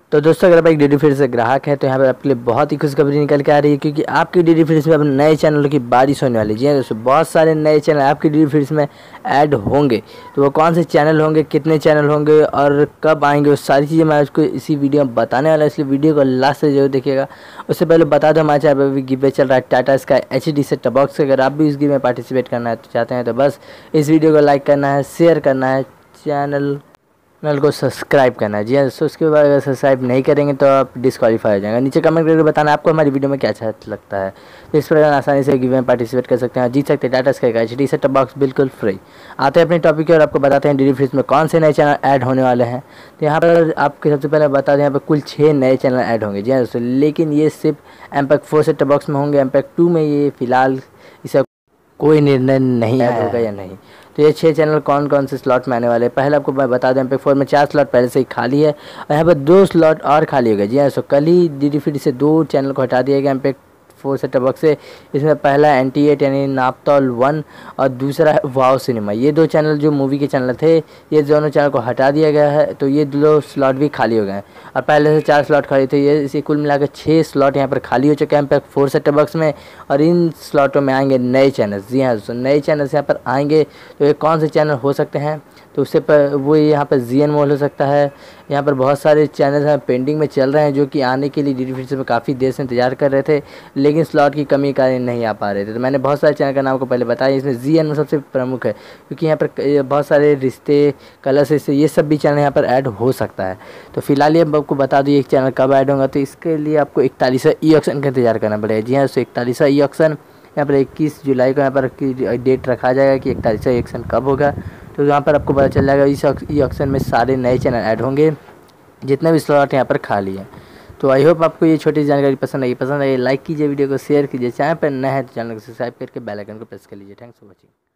तो दोस्तों, अगर आप एक डीडी फ्रीज से ग्राहक हैं तो यहाँ पर आपके लिए बहुत ही खुशखबरी निकल के आ रही है, क्योंकि आपकी डीडी फ्रीज में अब नए चैनलों की बारिश होने वाली है। जी हाँ दोस्तों, बहुत सारे नए चैनल आपकी डीडी फ्रीज में ऐड होंगे। तो वो कौन से चैनल होंगे, कितने चैनल होंगे और कब आएंगे, वो सारी चीज़ें मैं आपको इसी वीडियो में बताने वाला हूँ, इसलिए वीडियो को लास्ट से जरूर देखिएगा। उससे पहले बता दो, हमारे चैनल पर भी गिव चल रहा है Tata Sky HD set top box. अगर आप भी इस गिव में पार्टिसिपेट करना चाहते हैं तो बस इस वीडियो को लाइक करना है, शेयर करना है, चैनल को सब्सक्राइब करना है। जी हाँ दोस्तों, उसके बाद अगर सब्सक्राइब नहीं करेंगे तो आप डिस्क्वालीफाई हो जाएंगे। नीचे कमेंट करके बताना आपको हमारी वीडियो में क्या अच्छा लगता है। तो इस प्रकार आसानी से गिव में पार्टिसिपेट कर सकते हैं, जीत सकते हैं टाटा स्काई का HD सेट टॉप बॉक्स बिल्कुल फ्री। आते हैं अपने टॉपिक की और आपको बताते हैं डीडी फ्रीज में कौन से नए चैनल ऐड होने वाले हैं। तो यहाँ पर आपके सबसे पहले बता दें, यहाँ पर कुल 6 नए चैनल ऐड होंगे। जी हाँ दोस्तों, लेकिन ये सिर्फ एमपैक्ट 4 सेट टॉप बॉक्स में होंगे। एमपैक्ट 2 में ये फिलहाल इसका कोई निर्णय नहीं ऐड होगा या नहीं। तो ये 6 चैनल कौन कौन से स्लॉट में आने वाले हैं, पहले आपको मैं बता दें, एमपैक्ट 4 में 4 स्लॉट पहले से ही खाली है और यहाँ पर 2 स्लॉट और खाली हो गए। जी हाँ दोस्तों, कल ही डीडी फ्रीज से 2 चैनल को हटा दिया गया एमपैक्ट 4 सेट टॉप बॉक्स से। इसमें पहला NT8 यानी नापतौल 1 और दूसरा है वाव सिनेमा। ये 2 चैनल जो मूवी के चैनल थे, ये दोनों चैनल को हटा दिया गया है, तो ये 2 स्लॉट भी खाली हो गए हैं। और पहले से 4 स्लॉट खाली थे, ये इसे कुल मिलाकर 6 स्लॉट यहाँ पर खाली हो चुके हैं एमपैक्ट 4 सेट टॉप बॉक्स में। और इन स्लॉटों में आएंगे नए चैनल। जी हाँ दोस्तों, नए चैनल यहाँ पर आएंगे। तो ये कौन से चैनल हो सकते हैं, तो उससे पर वो यहाँ पर ZN मॉल हो सकता है। यहाँ पर बहुत सारे चैनल हैं पेंडिंग में चल रहे हैं, जो कि आने के लिए डीडी फ्रीज में काफ़ी देर से इंतजार कर रहे थे, लेकिन स्लॉट की कमी कारण नहीं आ पा रहे थे। तो मैंने बहुत सारे चैनल का नाम को पहले बताया, इसमें ZN सबसे प्रमुख है, क्योंकि यहाँ पर बहुत सारे रिश्ते, कलर्स, इससे ये सब भी चैनल यहाँ पर ऐड हो सकता है। तो फिलहाल ये आपको बता दूँ एक चैनल कब ऐड होगा। तो इसके लिए आपको 41वां ई-ऑक्शन का इंतजार करना पड़ेगा। जी हाँ दोस्तों, 41वां ई-ऑक्शन यहाँ पर 21 जुलाई को यहाँ पर डेट रखा जाएगा कि 41वां ई-ऑक्शन कब होगा। तो यहाँ पर आपको पता चल जाएगा इस ई-ऑक्शन में सारे नए चैनल ऐड होंगे, जितने भी स्लॉट यहाँ पर खाली हैं। तो आई होप आपको ये छोटी जानकारी पसंद आई लाइक कीजिए, वीडियो को शेयर कीजिए, चैनल पर नए हैं तो चैनल को सब्सक्राइब करके बेल आइकन को प्रेस कर लीजिए। Thanks for watching.